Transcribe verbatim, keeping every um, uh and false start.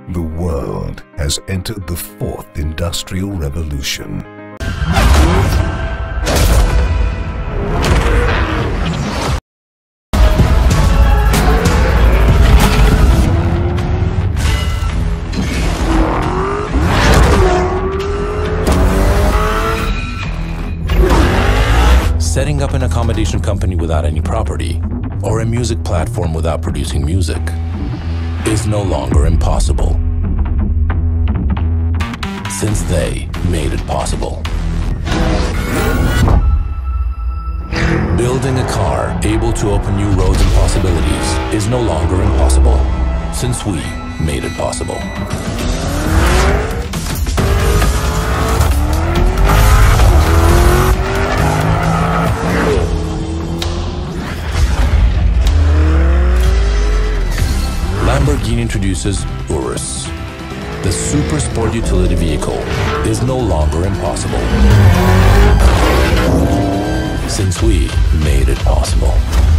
The world has entered the fourth industrial revolution. Setting up an accommodation company without any property, or a music platform without producing music, is no longer impossible, since they made it possible. Building a car able to open new roads and possibilities is no longer impossible, since we made it possible. Lamborghini introduces Urus. The super sport utility vehicle is no longer impossible, since we made it possible.